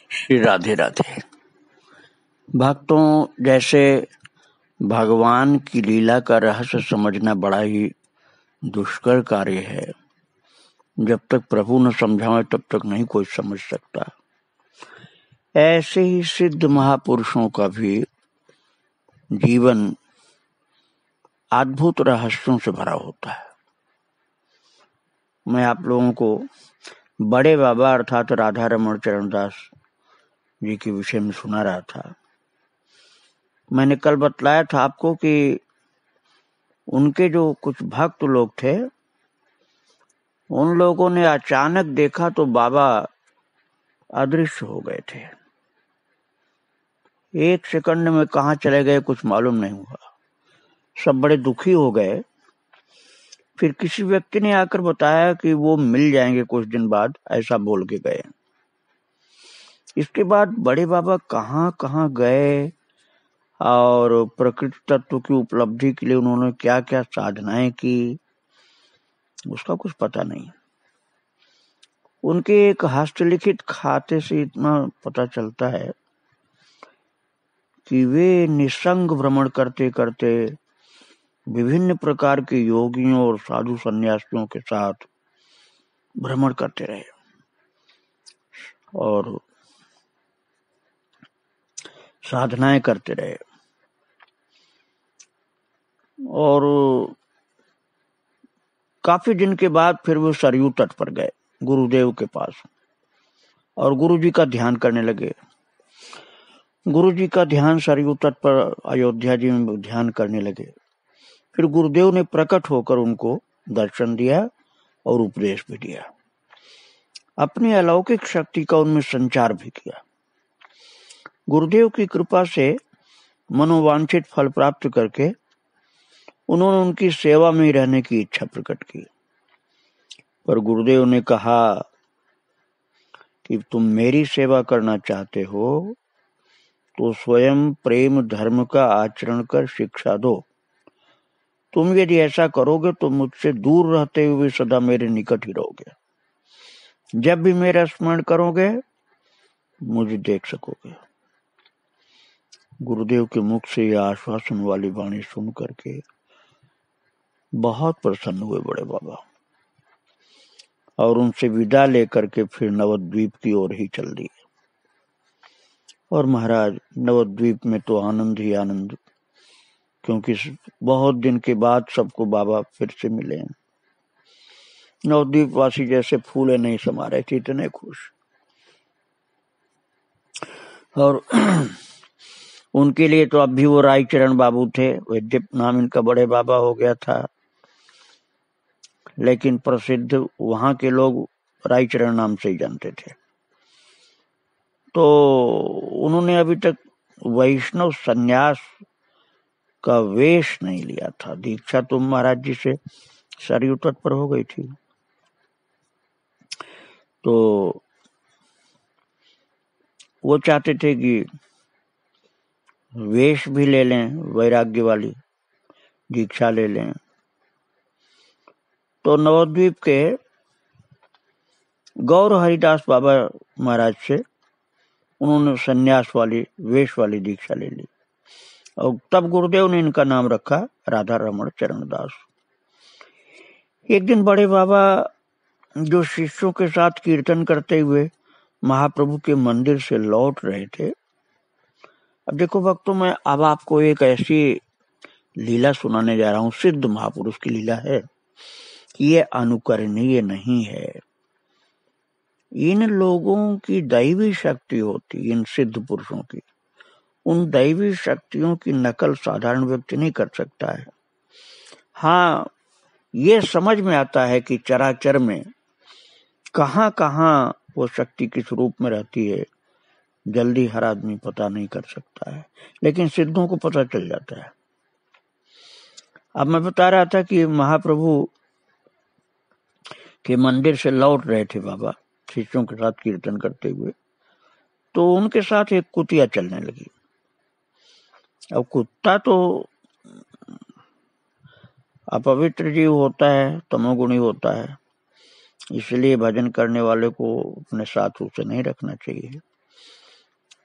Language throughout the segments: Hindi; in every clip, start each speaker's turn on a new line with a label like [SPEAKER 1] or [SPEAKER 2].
[SPEAKER 1] श्री राधे राधे। भक्तों, जैसे भगवान की लीला का रहस्य समझना बड़ा ही दुष्कर कार्य है। जब तक प्रभु न समझावे तब तक नहीं कोई समझ सकता। ऐसे ही सिद्ध महापुरुषों का भी जीवन अद्भुत रहस्यों से भरा होता है। मैं आप लोगों को बड़े बाबा अर्थात राधा रमण चरणदास जी के विषय में सुना रहा था। मैंने कल बतलाया था आपको कि उनके जो कुछ भक्त लोग थे, उन लोगों ने अचानक देखा तो बाबा अदृश्य हो गए थे। एक सेकंड में कहाँ चले गए कुछ मालूम नहीं हुआ। सब बड़े दुखी हो गए। फिर किसी व्यक्ति ने आकर बताया कि वो मिल जाएंगे कुछ दिन बाद, ऐसा बोल के गए। इसके बाद बड़े बाबा कहाँ कहाँ गए और प्रकृति तत्व की उपलब्धि के लिए उन्होंने क्या क्या साधनाएं की, उसका कुछ पता नहीं। उनके एक हस्तलिखित खाते से इतना पता चलता है कि वे निसंग भ्रमण करते करते विभिन्न प्रकार के योगियों और साधु सन्यासियों के साथ भ्रमण करते रहे और साधनाएं करते रहे। और काफी दिन के बाद फिर वो सरयू तट पर गए गुरुदेव के पास और गुरु जी का ध्यान करने लगे। गुरु जी का ध्यान सरयू तट पर अयोध्या जी में ध्यान करने लगे। फिर गुरुदेव ने प्रकट होकर उनको दर्शन दिया और उपदेश भी दिया। अपनी अलौकिक शक्ति का उनमें संचार भी किया। गुरुदेव की कृपा से मनोवांछित फल प्राप्त करके उन्होंने उनकी सेवा में रहने की इच्छा प्रकट की। पर गुरुदेव ने कहा कि तुम मेरी सेवा करना चाहते हो तो स्वयं प्रेम धर्म का आचरण कर शिक्षा दो। तुम यदि ऐसा करोगे तो मुझसे दूर रहते हुए सदा मेरे निकट ही रहोगे। जब भी मेरा स्मरण करोगे मुझे देख सकोगे। गुरुदेव के मुख से यह आश्वासन वाली वाणी सुन करके बहुत प्रसन्न हुए बड़े बाबा और उनसे विदा लेकर के फिर नवद्वीप की ओर ही चल दिए। और महाराज, नवद्वीप में तो आनंद ही आनंद, क्योंकि बहुत दिन के बाद सबको बाबा फिर से मिले। नवद्वीप वासी जैसे फूले नहीं समा रहे थे, इतने खुश। और उनके लिए तो अब भी वो रायचरण बाबू थे। वैद्य नाम इनका बड़े बाबा हो गया था, लेकिन प्रसिद्ध वहां के लोग रायचरण नाम से ही जानते थे। तो उन्होंने अभी तक वैष्णव सन्यास का वेश नहीं लिया था। दीक्षा तो महाराज जी से सरयू तट पर हो गई थी। तो वो चाहते थे कि वेश भी ले लें, वैराग्य वाली दीक्षा ले लें। तो नवद्वीप के गौर हरिदास बाबा महाराज से उन्होंने सन्यास वाली वेश वाली दीक्षा ले ली और तब गुरुदेव ने इनका नाम रखा राधा रमण चरणदास। एक दिन बड़े बाबा जो शिष्यों के साथ कीर्तन करते हुए महाप्रभु के मंदिर से लौट रहे थे। अब देखो भक्तों, मैं अब आपको एक ऐसी लीला सुनाने जा रहा हूं, सिद्ध महापुरुष की लीला है। ये अनुकरणीय नहीं है। इन लोगों की दैवी शक्ति होती, इन सिद्ध पुरुषों की, उन दैवी शक्तियों की नकल साधारण व्यक्ति नहीं कर सकता है। हाँ, ये समझ में आता है कि चराचर में कहाँ कहाँ वो शक्ति किस रूप में रहती है, जल्दी हर आदमी पता नहीं कर सकता है, लेकिन सिद्धों को पता चल जाता है। अब मैं बता रहा था कि महाप्रभु के मंदिर से लौट रहे थे बाबा शिष्यों के साथ कीर्तन करते हुए। तो उनके साथ एक कुतिया चलने लगी। अब कुत्ता तो अपवित्र जीव होता है, तमोगुणी होता है, इसलिए भजन करने वाले को अपने साथ उसे नहीं रखना चाहिए।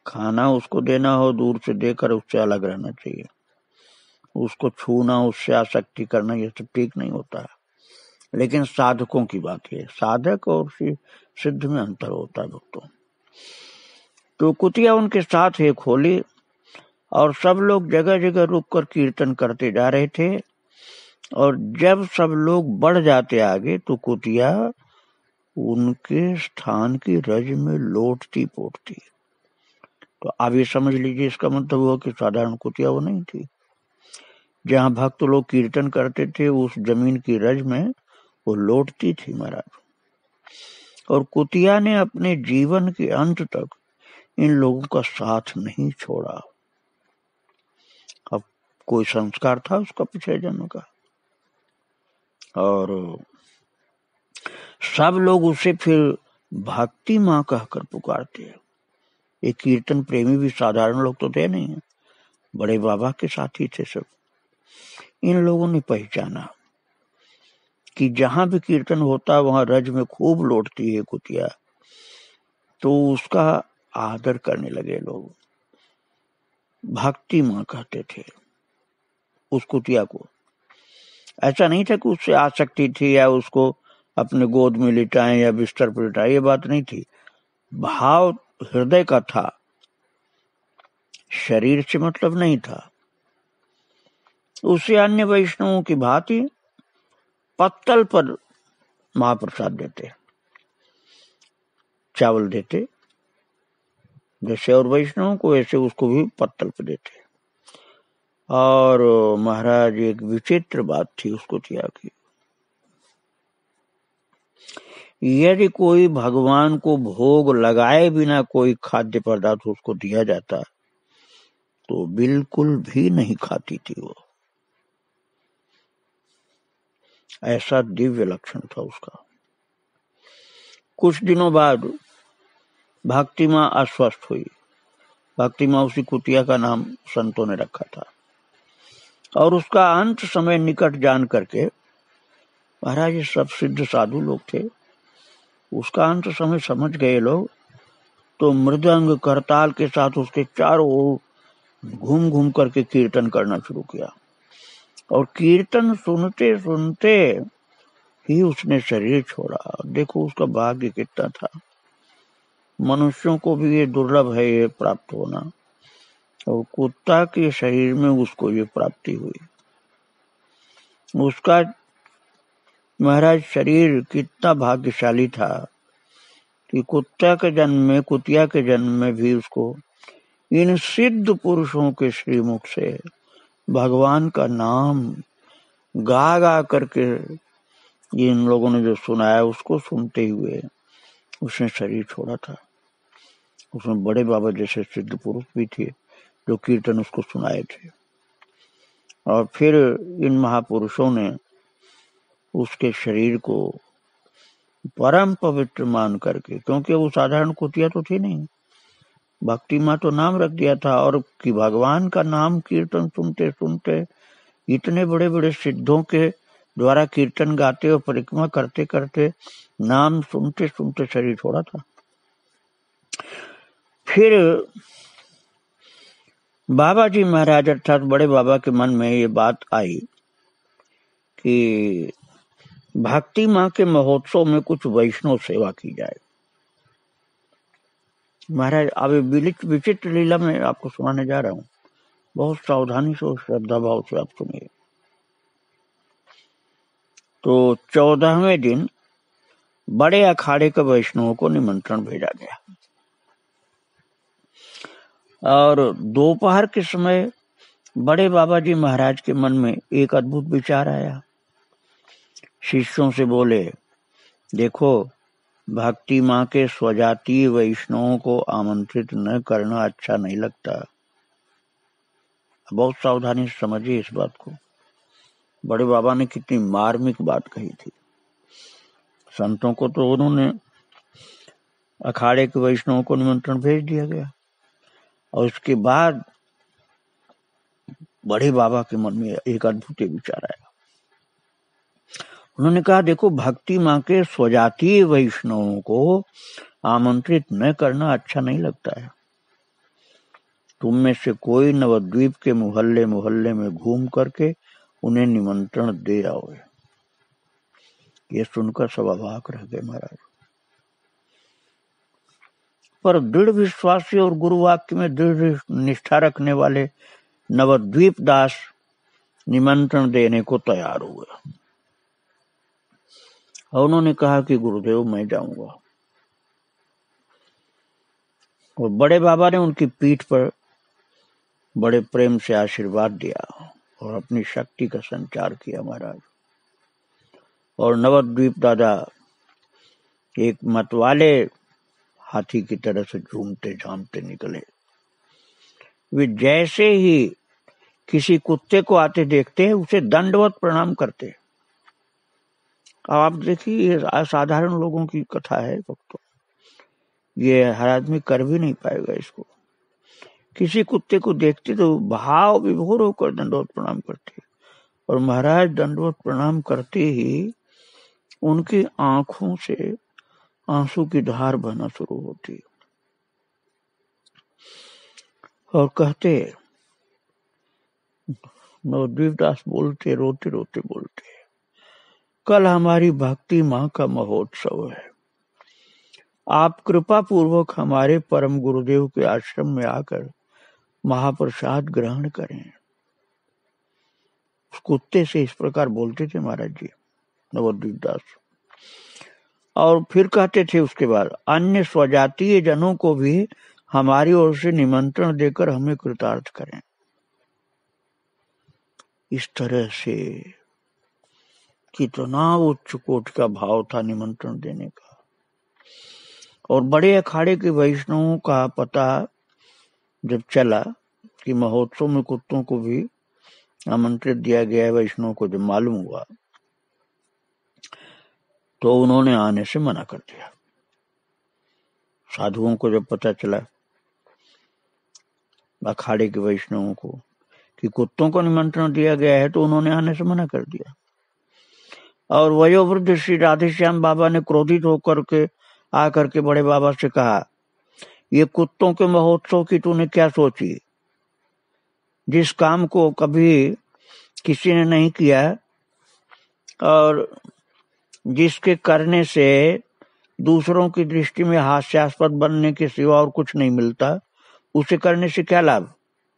[SPEAKER 1] खाना उसको देना हो दूर से देकर उससे अलग रहना चाहिए। उसको छूना, उससे आसक्ति करना, ये सब ठीक नहीं होता है। लेकिन साधकों की बात है, साधक और सिद्ध में अंतर होता है भक्तों। तो कुतिया उनके साथ एक होली, और सब लोग जगह जगह रुककर कीर्तन करते जा रहे थे। और जब सब लोग बढ़ जाते आगे तो कुतिया उनके स्थान की रज में लौटती पोटती। तो आप ये समझ लीजिए, इसका मतलब हुआ कि साधारण कुतिया वो नहीं थी। जहां भक्त लोग कीर्तन करते थे उस जमीन की रज में वो लौटती थी महाराज। और कुतिया ने अपने जीवन के अंत तक इन लोगों का साथ नहीं छोड़ा। अब कोई संस्कार था उसका पिछले जन्म का, और सब लोग उसे फिर भक्ति माँ कहकर पुकारते हैं। ये कीर्तन प्रेमी भी साधारण लोग तो थे नहीं, बड़े बाबा के साथी थे सब। इन लोगों ने पहचाना कि जहां भी कीर्तन होता वहां रज में खूब लौटती है कुतिया, तो उसका आदर करने लगे लोग। भक्ति माँ कहते थे उस कुतिया को। ऐसा नहीं था कि उससे आसक्ति थी या उसको अपने गोद में लिटाएं या बिस्तर पर लिटाएं, ये बात नहीं थी। भाव हृदय का था, शरीर से मतलब नहीं था। उसे अन्य वैष्णवों की भांति पत्तल पर महाप्रसाद देते, चावल देते, जैसे और वैष्णवों को वैसे उसको भी पत्तल पर देते। और महाराज एक विचित्र बात थी उसको किया कि यदि कोई भगवान को भोग लगाए बिना कोई खाद्य पदार्थ उसको दिया जाता तो बिल्कुल भी नहीं खाती थी वो। ऐसा दिव्य लक्षण था उसका। कुछ दिनों बाद भक्ति माँ अस्वस्थ हुई। भक्ति माँ उसी कुतिया का नाम संतों ने रखा था। और उसका अंत समय निकट जान करके, महाराज ये सब सिद्ध साधु लोग थे, उसका अंत समय समझ गए लोग, तो मृदंग करताल के साथ उसके चारों ओर घूम घूम करके कीर्तन करना शुरू किया। और कीर्तन सुनते सुनते ही उसने शरीर छोड़ा। देखो उसका भाग्य कितना था। मनुष्यों को भी ये दुर्लभ है ये प्राप्त होना, और कुत्ता के शरीर में उसको ये प्राप्ति हुई। उसका महाराज शरीर कितना भाग्यशाली था कि कुतिया के जन्म में भी उसको इन सिद्ध पुरुषों के श्रीमुख से भगवान का नाम गा गा करके इन लोगों ने जो सुनाया उसको सुनते हुए उसने शरीर छोड़ा था। उसमें बड़े बाबा जैसे सिद्ध पुरुष भी थे जो कीर्तन उसको सुनाए थे। और फिर इन महापुरुषों ने उसके शरीर को परम पवित्र मान करके, क्योंकि वो साधारण कुतिया तो थी नहीं, भक्ति माँ तो नाम रख दिया था, और कि भगवान का नाम कीर्तन सुनते सुनते इतने बड़े बड़े सिद्धों के द्वारा कीर्तन गाते और परिक्रमा करते करते नाम सुनते सुनते शरीर छोड़ा था। फिर बाबा जी महाराज अर्थात बड़े बाबा के मन में ये बात आई कि भक्ति माँ के महोत्सव में कुछ वैष्णव सेवा की जाए। महाराज अब विचित्र लीला में आपको सुनाने जा रहा हूँ, बहुत सावधानी से श्रद्धा भाव से आप सुनिए। तो 14वें दिन बड़े अखाड़े के वैष्णवों को निमंत्रण भेजा गया, और दोपहर के समय बड़े बाबा जी महाराज के मन में एक अद्भुत विचार आया। शिष्यों से बोले, देखो भक्ति माँ के स्वजातीय वैष्णवों को आमंत्रित न करना अच्छा नहीं लगता। बहुत सावधानी से समझिए इस बात को। बड़े बाबा ने कितनी मार्मिक बात कही थी। संतों को तो उन्होंने अखाड़े के वैष्णवों को निमंत्रण भेज दिया गया, और उसके बाद बड़े बाबा के मन में एक अद्भुत विचार आया। उन्होंने कहा, देखो भक्ति माँ के स्वजातीय वैष्णवों को आमंत्रित न करना अच्छा नहीं लगता है। तुम में से कोई नवद्वीप के मोहल्ले मोहल्ले में घूम करके उन्हें निमंत्रण दे आओ। ये सुनकर सब अवाक रह गए महाराज। पर दृढ़ विश्वासी और गुरु वाक्य में दृढ़ निष्ठा रखने वाले नवद्वीप दास निमंत्रण देने को तैयार हुए और उन्होंने कहा कि गुरुदेव मैं जाऊंगा। और बड़े बाबा ने उनकी पीठ पर बड़े प्रेम से आशीर्वाद दिया और अपनी शक्ति का संचार किया महाराज। और नवद्वीप दादा एक मतवाले हाथी की तरह से झूमते झामते निकले। वे जैसे ही किसी कुत्ते को आते देखते हैं उसे दंडवत प्रणाम करते। आप देखिए ये असाधारण लोगों की कथा है भक्तों, ये हर आदमी कर भी नहीं पाएगा इसको। किसी कुत्ते को देखते तो भाव विभोर होकर दंडवत प्रणाम करते और महाराज दंडवत प्रणाम करते ही उनकी आंखों से आंसू की धार बहना शुरू होती और कहते, नवद्वीप दास बोलते रोते रोते बोलते, कल हमारी भक्ति माँ का महोत्सव है। आप कृपा पूर्वक हमारे परम गुरुदेव के आश्रम में आकर महाप्रसाद ग्रहण करें। उस कुत्ते से इस प्रकार बोलते थे महाराज जी नवद्वीप दास। और फिर कहते थे उसके बाद, अन्य स्वजातीय जनों को भी हमारी ओर से निमंत्रण देकर हमें कृतार्थ करें। इस तरह से कितना उच्च कोट का भाव था निमंत्रण देने का। और बड़े अखाड़े के वैष्णवों का पता जब चला कि महोत्सव में कुत्तों को भी आमंत्रित दिया गया है, वैष्णव को जब मालूम हुआ तो उन्होंने आने से मना कर दिया। साधुओं को जब पता चला अखाड़े के वैष्णवों को कि कुत्तों को निमंत्रण दिया गया है तो उन्होंने आने से मना कर दिया। और वयोवृद्ध श्री राधेश्याम बाबा ने क्रोधित होकर के आकर के बड़े बाबा से कहा, ये कुत्तों के महोत्सव की तूने क्या सोची? जिस काम को कभी किसी ने नहीं किया और जिसके करने से दूसरों की दृष्टि में हास्यास्पद बनने के सिवा और कुछ नहीं मिलता, उसे करने से क्या लाभ?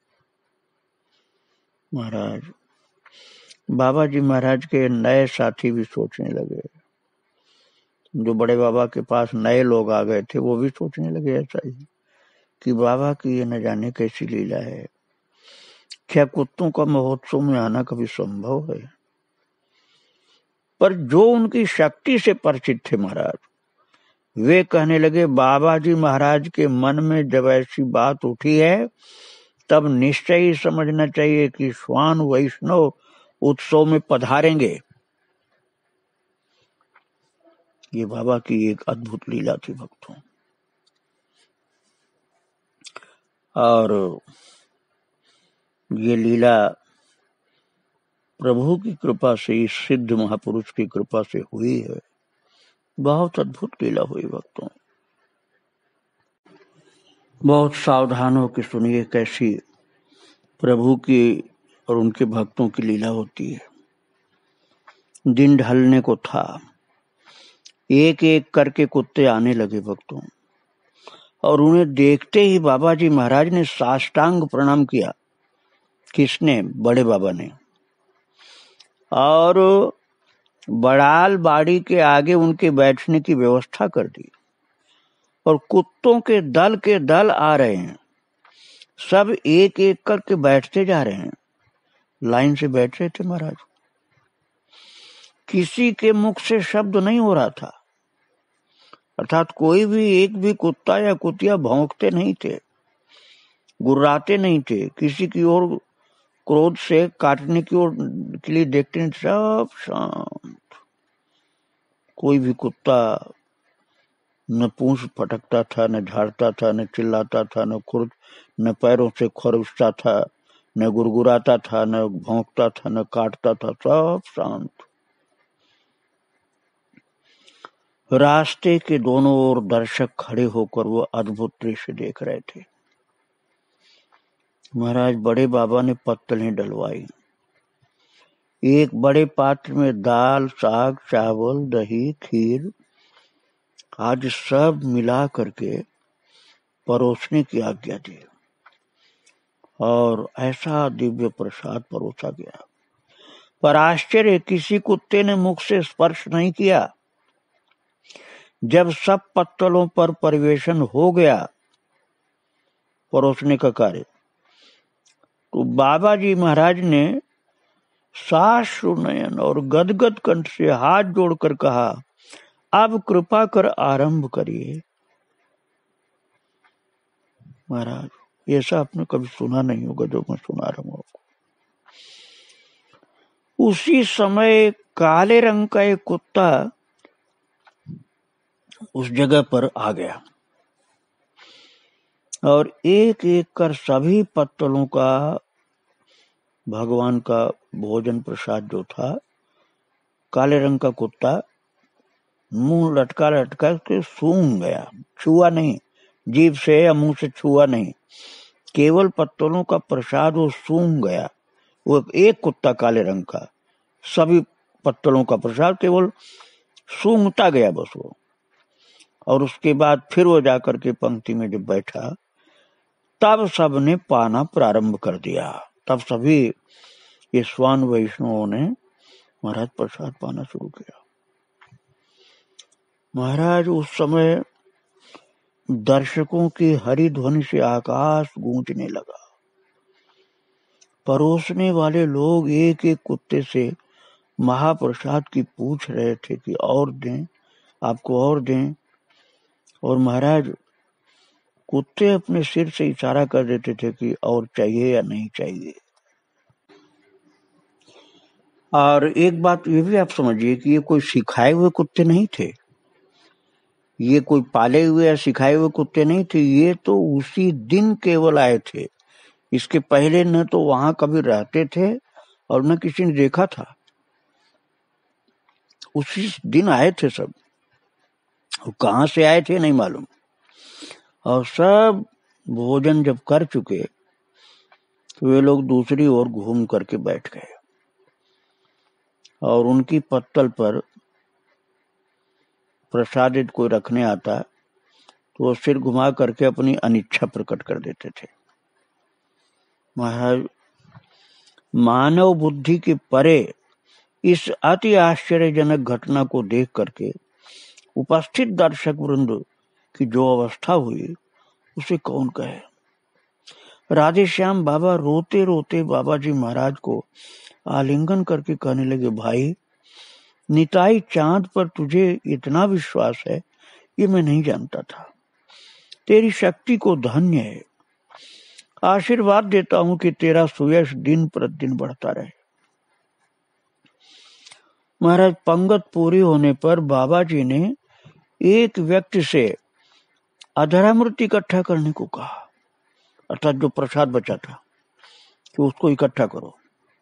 [SPEAKER 1] महाराज बाबा जी महाराज के नए साथी भी सोचने लगे, जो बड़े बाबा के पास नए लोग आ गए थे वो भी सोचने लगे ऐसा ही कि बाबा की ये न जाने कैसी लीला है, क्या कुत्तों का महोत्सव में आना कभी संभव है? पर जो उनकी शक्ति से परिचित थे महाराज, वे कहने लगे, बाबा जी महाराज के मन में जब ऐसी बात उठी है तब निश्चय ही समझना चाहिए कि श्वान वैष्णव उत्सव में पधारेंगे। ये बाबा की एक अद्भुत लीला थी भक्तों। और ये लीला प्रभु की कृपा से, इस सिद्ध महापुरुष की कृपा से हुई है। बहुत अद्भुत लीला हुई भक्तों। बहुत सावधान होकर सुनिए कैसी प्रभु की और उनके भक्तों की लीला होती है। दिन ढलने को था, एक एक करके कुत्ते आने लगे भक्तों, और उन्हें देखते ही बाबा जी महाराज ने साष्टांग प्रणाम किया। किसने? बड़े बाबा ने। और बड़ाल बाड़ी के आगे उनके बैठने की व्यवस्था कर दी और कुत्तों के दल आ रहे हैं। सब एक एक करके बैठते जा रहे हैं, लाइन से बैठ रहे थे महाराज। किसी के मुख से शब्द नहीं हो रहा था, अर्थात कोई भी एक भी कुत्ता या कुतिया भौंकते नहीं थे, गुर्राते नहीं थे, किसी की ओर क्रोध से काटने की ओर के लिए देखते नहीं। सब शांत। कोई भी कुत्ता न पूंछ फटकता था, न झाड़ता था, न चिल्लाता था, न पैरों से खरोचता था, न गुरगुराता था, न भौंकता था, न काटता था। सब शांत। रास्ते के दोनों ओर दर्शक खड़े होकर वो अद्भुत दृश्य देख रहे थे। महाराज बड़े बाबा ने पत्तलें डलवाई। एक बड़े पात्र में दाल, साग, चावल, दही, खीर आज सब मिला करके परोसने की आज्ञा दी और ऐसा दिव्य प्रसाद परोसा गया। पर आश्चर्य, किसी कुत्ते ने मुख से स्पर्श नहीं किया। जब सब पत्तलों पर परिवेशन हो गया परोसने का कार्य, तो बाबा जी महाराज ने साश्रुनयन और गदगद कंठ से हाथ जोड़कर कहा, अब कृपा कर आरंभ करिए। महाराज ऐसा आपने कभी सुना नहीं होगा जो मैं सुना रहा हूं आपको। उसी समय काले रंग का एक कुत्ता उस जगह पर आ गया और एक एक कर सभी पत्तलों का, भगवान का भोजन प्रसाद जो था, काले रंग का कुत्ता मुंह लटका लटका के सूंघ गया। छुआ नहीं, जीभ से या मुंह से छुआ नहीं, केवल पत्तलों का प्रसाद वो सूंघ गया। वो एक कुत्ता काले रंग का सभी पत्तलों का प्रसाद केवल सूंघता गया बस वो। और उसके बाद फिर वो जाकर के पंक्ति में जब बैठा तब सबने पाना प्रारंभ कर दिया। तब सभी ये स्वान वैष्णवों ने महाराज प्रसाद पाना शुरू किया। महाराज उस समय दर्शकों की हरि ध्वनि से आकाश गूंजने लगा। परोसने वाले लोग एक एक कुत्ते से महाप्रसाद की पूछ रहे थे कि और दें, आपको और दें। और महाराज कुत्ते अपने सिर से इशारा कर देते थे कि और चाहिए या नहीं चाहिए। और एक बात ये भी आप समझिए कि ये कोई सिखाए हुए कुत्ते नहीं थे, ये कोई पाले हुए या सिखाए हुए कुत्ते नहीं थे। ये तो उसी दिन केवल आए थे, इसके पहले न तो वहां कभी रहते थे और न किसी ने देखा था। उसी दिन आए थे सब, कहां से आए थे नहीं मालूम। और सब भोजन जब कर चुके तो वे लोग दूसरी ओर घूम करके बैठ गए और उनकी पत्तल पर प्रसादित कोई रखने आता तो वो सिर घुमा करके अपनी अनिच्छा प्रकट कर देते थे। महाराज मानव बुद्धि के परे इस अति आश्चर्यजनक घटना को देख करके उपस्थित दर्शक वृंद की जो अवस्था हुई उसे कौन कहे। राधे श्याम बाबा रोते रोते बाबा जी महाराज को आलिंगन करके कहने लगे, भाई निताई चांद पर तुझे इतना विश्वास है ये मैं नहीं जानता था। तेरी शक्ति को धन्य है। आशीर्वाद देता हूं कि तेरा सुयश दिन प्रतिदिन बढ़ता रहे। महाराज पंगत पूरी होने पर बाबा जी ने एक व्यक्ति से अधरामृत इकट्ठा करने को कहा, अर्थात जो प्रसाद बचा था कि उसको इकट्ठा करो।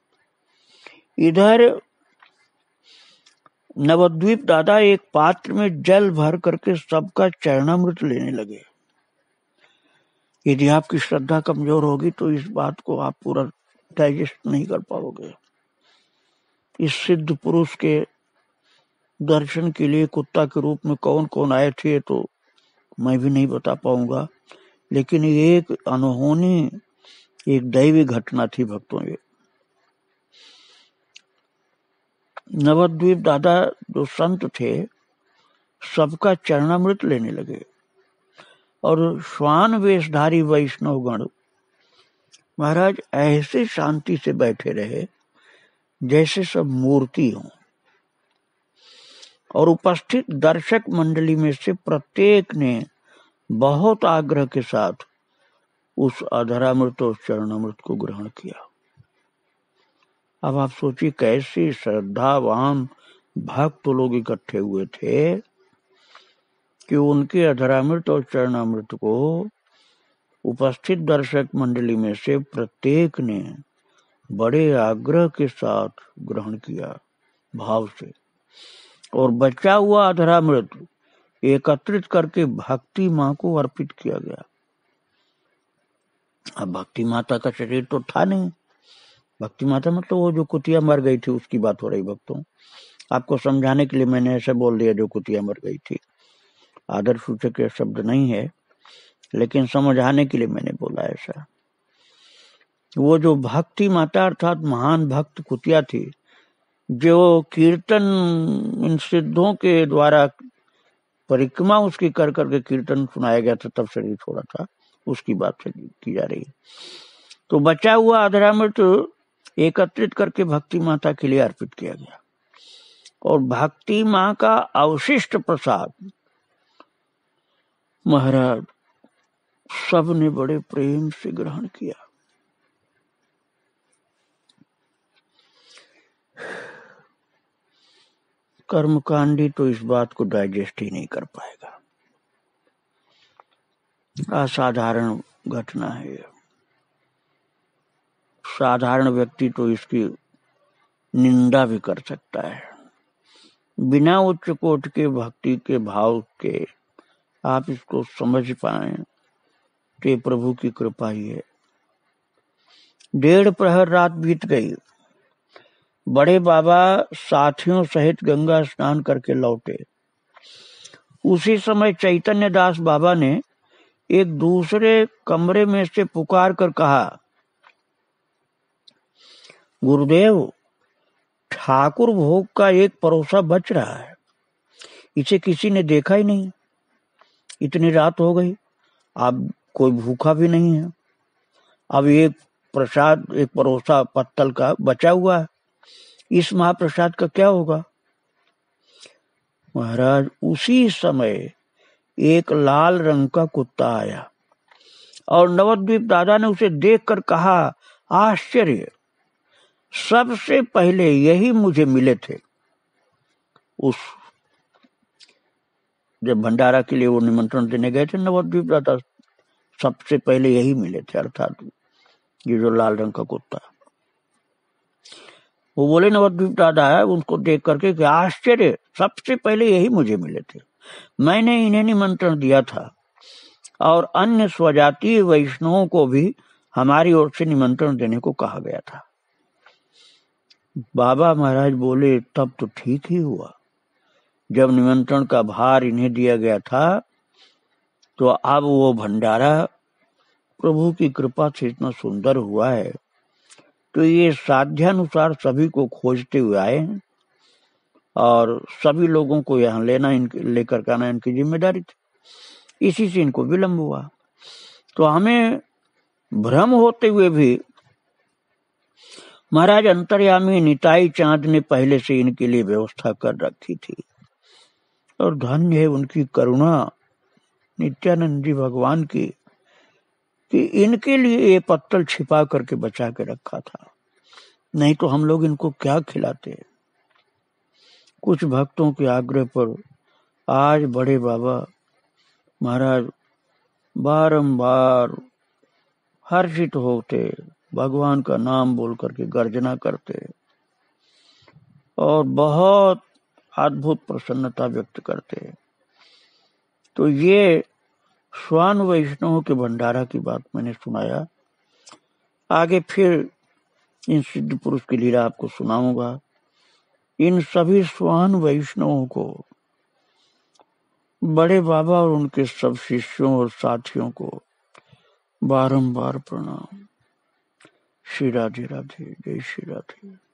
[SPEAKER 1] इधर नवद्वीप दादा एक पात्र में जल भर करके सबका चरणामृत लेने लगे। यदि आपकी श्रद्धा कमजोर होगी तो इस बात को आप पूरा डाइजेस्ट नहीं कर पाओगे। इस सिद्ध पुरुष के दर्शन के लिए कुत्ता के रूप में कौन कौन आए थे तो मैं भी नहीं बता पाऊंगा, लेकिन ये एक अनहोनी, एक दैवी घटना थी भक्तों। ये नवद्वीप दादा जो संत थे सबका चरणामृत लेने लगे और श्वान वेशधारी वैष्णवगण महाराज ऐसे शांति से बैठे रहे जैसे सब मूर्ति हों। और उपस्थित दर्शक मंडली में से प्रत्येक ने बहुत आग्रह के साथ उस अधरामृत और चरणामृत को ग्रहण किया। अब आप सोचिए कैसी श्रद्धावान भक्त लोग इकट्ठे हुए थे कि उनके अधरामृत और चरणामृत को उपस्थित दर्शक मंडली में से प्रत्येक ने बड़े आग्रह के साथ ग्रहण किया भाव से। और बचा हुआ अधरामृत एकत्रित करके भक्ति मां को अर्पित किया गया। अब भक्ति माता का शरीर तो था नहीं। भक्ति माता मतलब वो जो कुतिया मर गई थी उसकी बात हो रही भक्तों। आपको समझाने के लिए मैंने ऐसे बोल दिया जो कुतिया मर गई थी। आदर सूचक ये शब्द नहीं है, लेकिन समझाने के लिए मैंने बोला ऐसा। वो जो भक्ति माता अर्थात महान भक्त कुतिया थी, जो कीर्तन इन सिद्धों के द्वारा परिक्रमा उसकी कर करके कीर्तन सुनाया गया था, तब शरीर छोड़ा था, उसकी बात की जा रही। तो बचा हुआ अधरामृत एकत्रित करके भक्ति माता के लिए अर्पित किया गया और भक्ति माँ का अवशिष्ट प्रसाद महाराज सबने बड़े प्रेम से ग्रहण किया। कर्मकांडी तो इस बात को डाइजेस्ट ही नहीं कर पाएगा। असाधारण घटना है। साधारण व्यक्ति तो इसकी निंदा भी कर सकता है। बिना उच्च कोटि के भक्ति के भाव के आप इसको समझ पाए तो प्रभु की कृपा ही है। 1.5 प्रहर रात बीत गई। बड़े बाबा साथियों सहित गंगा स्नान करके लौटे। उसी समय चैतन्य दास बाबा ने एक दूसरे कमरे में से पुकार कर कहा, गुरुदेव, ठाकुर भोग का एक परोसा बच रहा है, इसे किसी ने देखा ही नहीं। इतनी रात हो गई, अब कोई भूखा भी नहीं है। अब एक प्रसाद, एक परोसा पत्तल का बचा हुआ है, इस महाप्रसाद का क्या होगा? महाराज उसी समय एक लाल रंग का कुत्ता आया और नवद्वीप दादा ने उसे देखकर कहा, आश्चर्य, सबसे पहले यही मुझे मिले थे। उस जब भंडारा के लिए वो निमंत्रण देने गए थे नवद्वीप दादा, सबसे पहले यही मिले थे, अर्थात ये जो लाल रंग का कुत्ता। वो बोले नवद्वीप दादा है, उनको देख करके कि आश्चर्य, सबसे पहले यही मुझे मिले थे। मैंने इन्हें निमंत्रण दिया था और अन्य स्वजातीय वैष्णवों को भी हमारी ओर से निमंत्रण देने को कहा गया था। बाबा महाराज बोले, तब तो ठीक ही हुआ। जब निमंत्रण का भार इन्हें दिया गया था तो अब वो भंडारा प्रभु की कृपा से इतना सुंदर हुआ है, तो ये साध्यानुसार सभी को खोजते हुए आए हैं और सभी लोगों को यहाँ लेकर के आना इनकी जिम्मेदारी थी। इसी से इनको विलंब हुआ। तो हमें भ्रम होते हुए भी महाराज अंतर्यामी निताई चांद ने पहले से इनके लिए व्यवस्था कर रखी थी और धन्य है उनकी करुणा नित्यानंद जी भगवान की कि इनके लिए ये पत्तल छिपा करके बचा के रखा था, नहीं तो हम लोग इनको क्या खिलाते। कुछ भक्तों के आग्रह पर आज बड़े बाबा महाराज बारंबार हर्षित होते, भगवान का नाम बोल करके गर्जना करते और बहुत अद्भुत प्रसन्नता व्यक्त करते। तो ये स्वान वैष्णवों के भंडारा की बात मैंने सुनाया। आगे फिर इन सिद्ध पुरुष की लीला आपको सुनाऊंगा। इन सभी स्वान वैष्णवों को, बड़े बाबा और उनके सब शिष्यों और साथियों को बारंबार प्रणाम। श्री राधे राधे, जय श्री राधे।